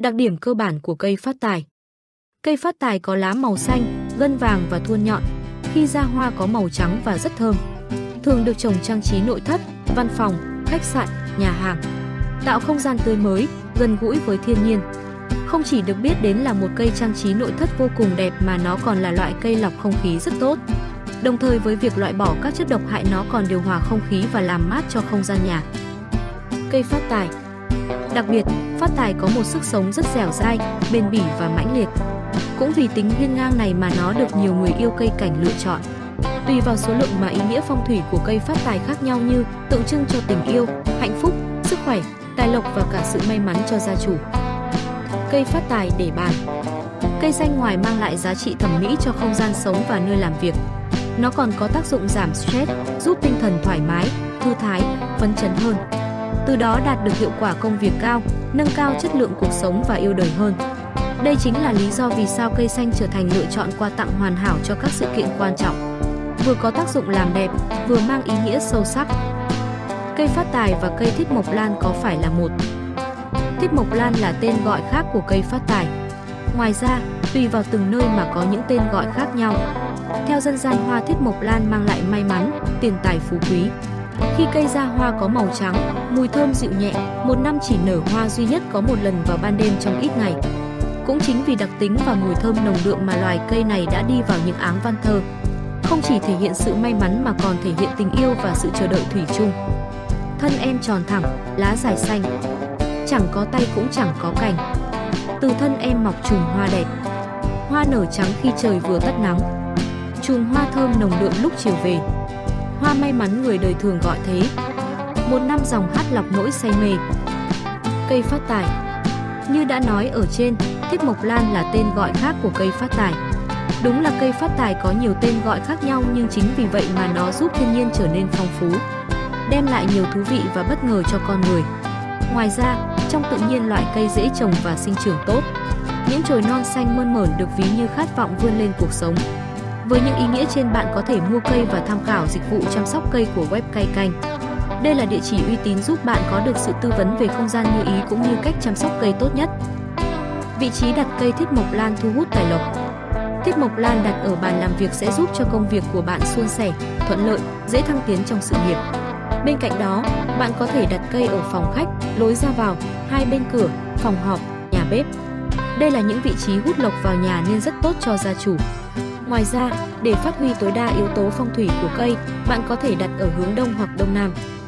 Đặc điểm cơ bản của cây phát tài. Cây phát tài có lá màu xanh, gân vàng và thuôn nhọn. Khi ra hoa có màu trắng và rất thơm. Thường được trồng trang trí nội thất, văn phòng, khách sạn, nhà hàng. Tạo không gian tươi mới, gần gũi với thiên nhiên. Không chỉ được biết đến là một cây trang trí nội thất vô cùng đẹp mà nó còn là loại cây lọc không khí rất tốt. Đồng thời với việc loại bỏ các chất độc hại nó còn điều hòa không khí và làm mát cho không gian nhà. Cây phát tài. Đặc biệt, phát tài có một sức sống rất dẻo dai, bền bỉ và mãnh liệt. Cũng vì tính hiên ngang này mà nó được nhiều người yêu cây cảnh lựa chọn. Tùy vào số lượng mà ý nghĩa phong thủy của cây phát tài khác nhau như tượng trưng cho tình yêu, hạnh phúc, sức khỏe, tài lộc và cả sự may mắn cho gia chủ. Cây phát tài để bàn. Cây xanh ngoài mang lại giá trị thẩm mỹ cho không gian sống và nơi làm việc. Nó còn có tác dụng giảm stress, giúp tinh thần thoải mái, thư thái, phấn chấn hơn. Từ đó đạt được hiệu quả công việc cao, nâng cao chất lượng cuộc sống và yêu đời hơn. Đây chính là lý do vì sao cây xanh trở thành lựa chọn quà tặng hoàn hảo cho các sự kiện quan trọng. Vừa có tác dụng làm đẹp, vừa mang ý nghĩa sâu sắc. Cây phát tài và cây thiết mộc lan có phải là một? Thiết mộc lan là tên gọi khác của cây phát tài. Ngoài ra, tùy vào từng nơi mà có những tên gọi khác nhau. Theo dân gian, hoa thiết mộc lan mang lại may mắn, tiền tài phú quý. Khi cây ra hoa có màu trắng, mùi thơm dịu nhẹ, một năm chỉ nở hoa duy nhất có một lần vào ban đêm trong ít ngày. Cũng chính vì đặc tính và mùi thơm nồng đượm mà loài cây này đã đi vào những áng văn thơ. Không chỉ thể hiện sự may mắn mà còn thể hiện tình yêu và sự chờ đợi thủy chung. Thân em tròn thẳng, lá dài xanh, chẳng có tay cũng chẳng có cành. Từ thân em mọc chùm hoa đẹp, hoa nở trắng khi trời vừa tắt nắng. Chùm hoa thơm nồng đượm lúc chiều về, hoa may mắn người đời thường gọi thế. Một năm dòng hát lọc nỗi say mê. Cây phát tài. Như đã nói ở trên, thiết mộc lan là tên gọi khác của cây phát tài. Đúng là cây phát tài có nhiều tên gọi khác nhau nhưng chính vì vậy mà nó giúp thiên nhiên trở nên phong phú, đem lại nhiều thú vị và bất ngờ cho con người. Ngoài ra, trong tự nhiên loại cây dễ trồng và sinh trưởng tốt. Những chồi non xanh mơn mởn được ví như khát vọng vươn lên cuộc sống. Với những ý nghĩa trên, bạn có thể mua cây và tham khảo dịch vụ chăm sóc cây của web Cây Canh. Đây là địa chỉ uy tín giúp bạn có được sự tư vấn về không gian như ý cũng như cách chăm sóc cây tốt nhất. Vị trí đặt cây thiết mộc lan thu hút tài lộc. Thiết mộc lan đặt ở bàn làm việc sẽ giúp cho công việc của bạn suôn sẻ, thuận lợi, dễ thăng tiến trong sự nghiệp. Bên cạnh đó, bạn có thể đặt cây ở phòng khách, lối ra vào, hai bên cửa, phòng họp, nhà bếp. Đây là những vị trí hút lộc vào nhà nên rất tốt cho gia chủ. Ngoài ra, để phát huy tối đa yếu tố phong thủy của cây, bạn có thể đặt ở hướng đông hoặc đông nam.